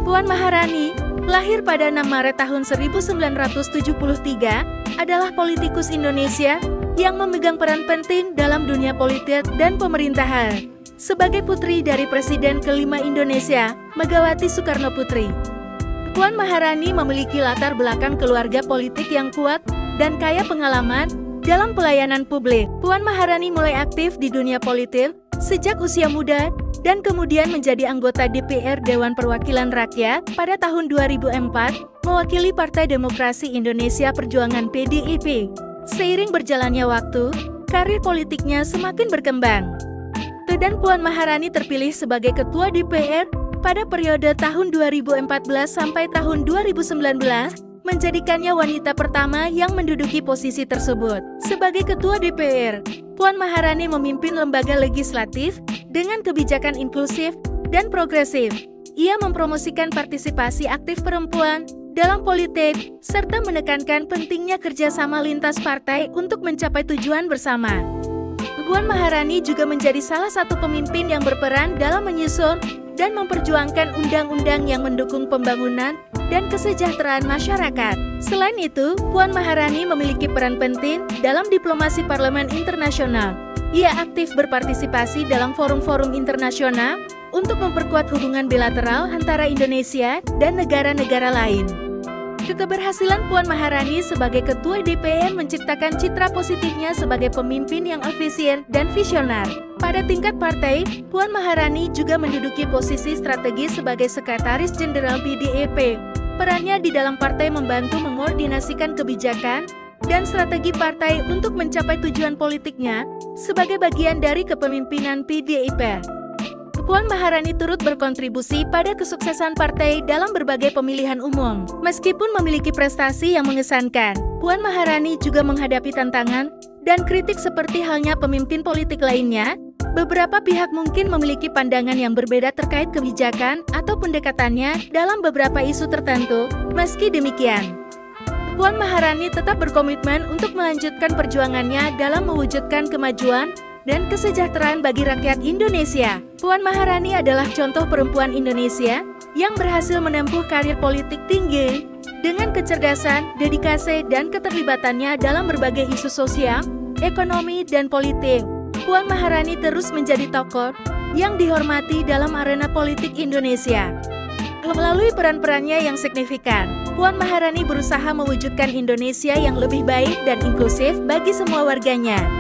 Puan Maharani, lahir pada 6 Maret tahun 1973, adalah politikus Indonesia yang memegang peran penting dalam dunia politik dan pemerintahan. Sebagai putri dari Presiden kelima Indonesia, Megawati Soekarno Putri, Puan Maharani memiliki latar belakang keluarga politik yang kuat dan kaya pengalaman dalam pelayanan publik. Puan Maharani mulai aktif di dunia politik sejak usia muda dan kemudian menjadi anggota DPR Dewan Perwakilan Rakyat pada tahun 2004, mewakili Partai Demokrasi Indonesia Perjuangan (PDIP). Seiring berjalannya waktu, karir politiknya semakin berkembang. Dan Puan Maharani terpilih sebagai Ketua DPR pada periode tahun 2014 sampai tahun 2019, menjadikannya wanita pertama yang menduduki posisi tersebut. Sebagai Ketua DPR, Puan Maharani memimpin lembaga legislatif dengan kebijakan inklusif dan progresif. Ia mempromosikan partisipasi aktif perempuan dalam politik, serta menekankan pentingnya kerjasama lintas partai untuk mencapai tujuan bersama. Puan Maharani juga menjadi salah satu pemimpin yang berperan dalam menyusun dan memperjuangkan undang-undang yang mendukung pembangunan dan kesejahteraan masyarakat. Selain itu, Puan Maharani memiliki peran penting dalam diplomasi parlemen internasional. Ia aktif berpartisipasi dalam forum-forum internasional untuk memperkuat hubungan bilateral antara Indonesia dan negara-negara lain. Keberhasilan Puan Maharani sebagai Ketua DPR menciptakan citra positifnya sebagai pemimpin yang efisien dan visioner. Pada tingkat partai, Puan Maharani juga menduduki posisi strategis sebagai Sekretaris Jenderal PDIP. Perannya di dalam partai membantu mengordinasikan kebijakan dan strategi partai untuk mencapai tujuan politiknya sebagai bagian dari kepemimpinan PDIP. Puan Maharani turut berkontribusi pada kesuksesan partai dalam berbagai pemilihan umum. Meskipun memiliki prestasi yang mengesankan, Puan Maharani juga menghadapi tantangan dan kritik seperti halnya pemimpin politik lainnya. Beberapa pihak mungkin memiliki pandangan yang berbeda terkait kebijakan atau pendekatannya dalam beberapa isu tertentu. Meski demikian, Puan Maharani tetap berkomitmen untuk melanjutkan perjuangannya dalam mewujudkan kemajuan dan kesejahteraan bagi rakyat Indonesia. Puan Maharani adalah contoh perempuan Indonesia yang berhasil menempuh karir politik tinggi dengan kecerdasan, dedikasi, dan keterlibatannya dalam berbagai isu sosial, ekonomi, dan politik. Puan Maharani terus menjadi tokoh yang dihormati dalam arena politik Indonesia. Melalui peran-perannya yang signifikan, Puan Maharani berusaha mewujudkan Indonesia yang lebih baik dan inklusif bagi semua warganya.